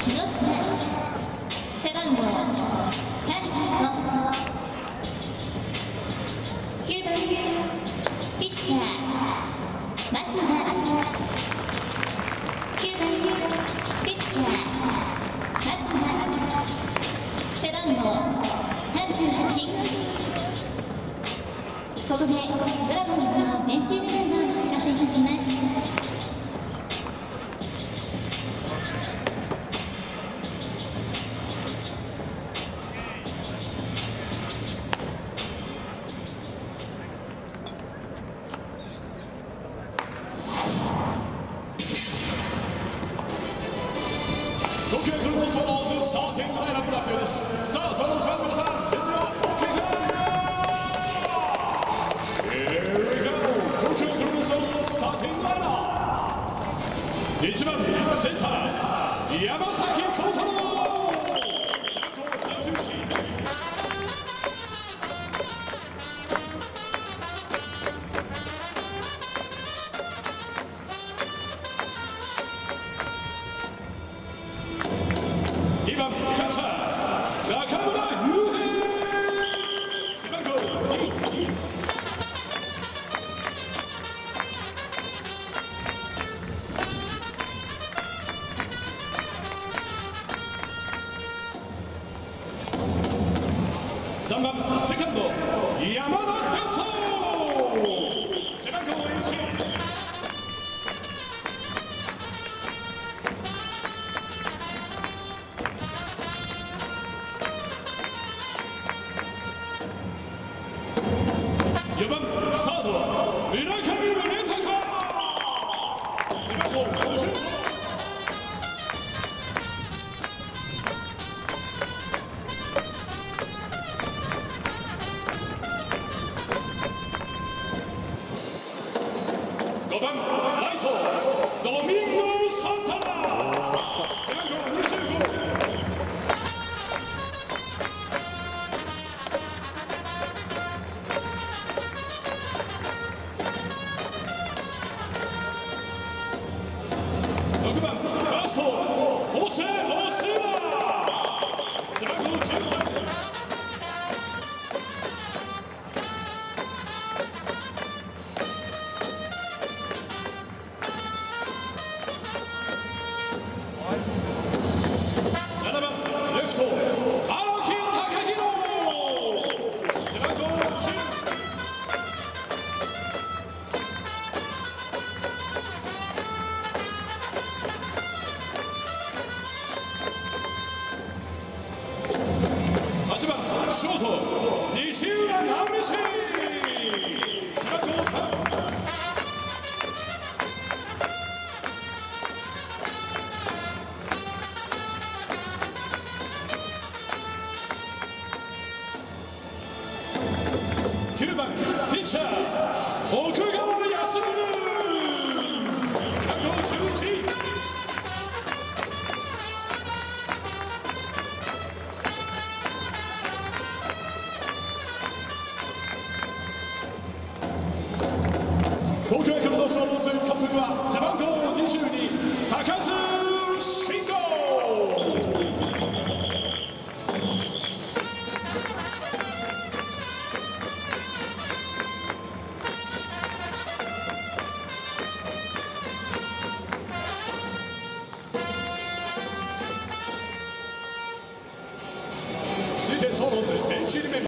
下背番号35 9番ピッチャー松田9番ピッチャー松田背番号38ここでドラゴンズのベンチ入りメンバーをお知らせいたします。 東京ヤクルトスワローズスターティングラインナップ発表です。さあ、そのさん皆さん、準備は OK か？Here we go! 東京ヤクルトスワローズスターティングラインナップ。1番センター山崎幸太郎。背番号31。2番キャッチャー中村悠平背番号2。3番セカンド山田哲人背番号1。4番サード村上宗隆背番号50。5番ライトドミンゴ・サンタナ背番号25。6番ファーストホセ・オスナ背番号13。7番レフト荒木貴弘背番号10。8番ショート西浦直道背番号3。9番ピッチャー奥川康信背番号11。東京ヤクルトスワローズ監督は背番号22高津臣吾。続いてスワローズベンチ入りメンバー。